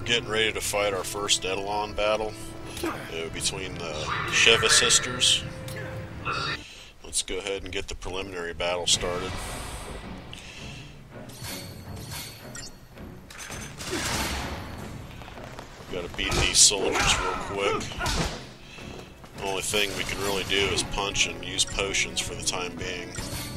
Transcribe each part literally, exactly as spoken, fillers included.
getting ready to fight our first Eidolon battle uh, between the Sheva sisters. Let's go ahead and get the preliminary battle started. We've got to beat these soldiers real quick. The only thing we can really do is punch and use potions for the time being.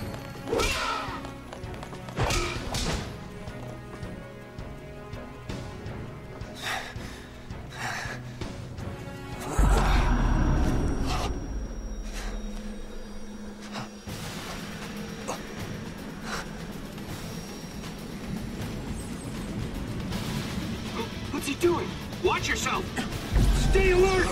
What's he doing? Watch yourself! Stay alert!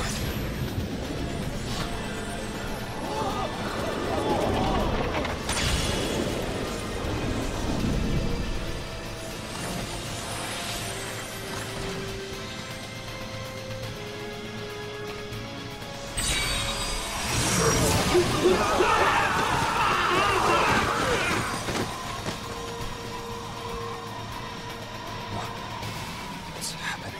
What's happening?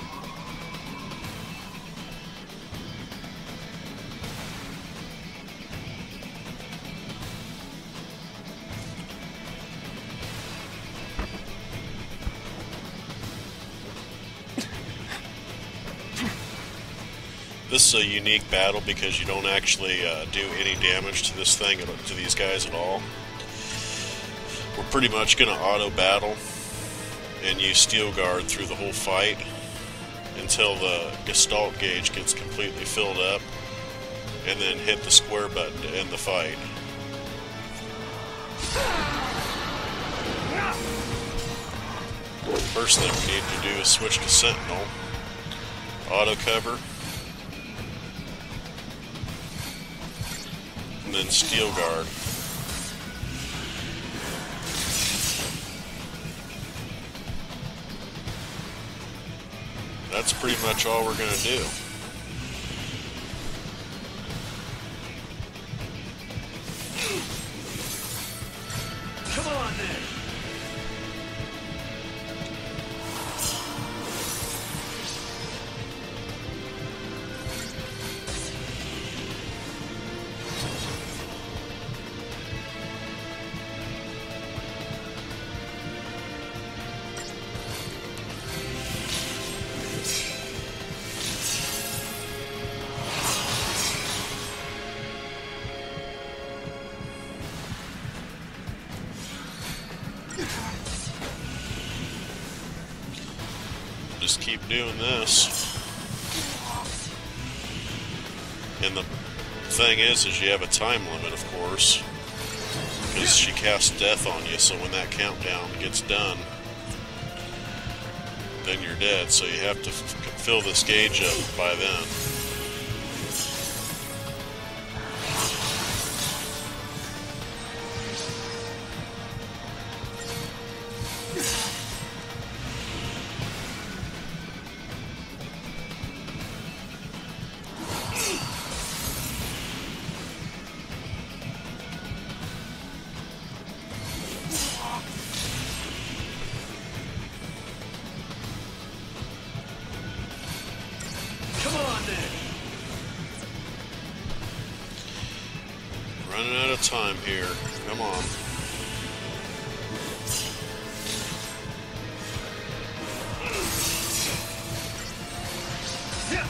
This is a unique battle because you don't actually uh, do any damage to this thing, to these guys at all. We're pretty much going to auto battle and use Steel Guard through the whole fight until the Gestalt gauge gets completely filled up, and then hit the square button to end the fight. First thing we need to do is switch to Sentinel, auto cover, and then Steel Guard. That's pretty much all we're going to do. Come on then! Just keep doing this. And the thing is, is you have a time limit, of course, because she casts death on you, so when that countdown gets done, then you're dead, so you have to f fill this gauge up by then. Come on then! Running out of time here. Come on. Yeah.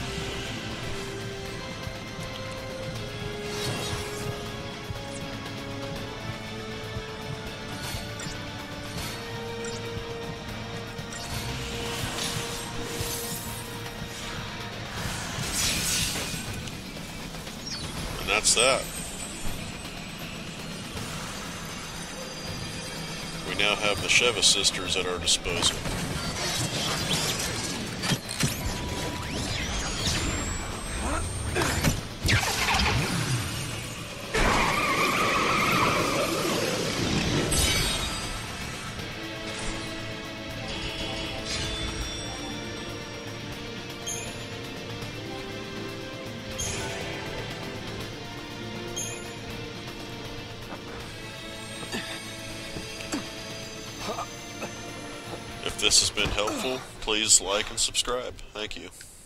And that's that. We now have the Sheva sisters at our disposal. If this has been helpful, please like and subscribe. Thank you.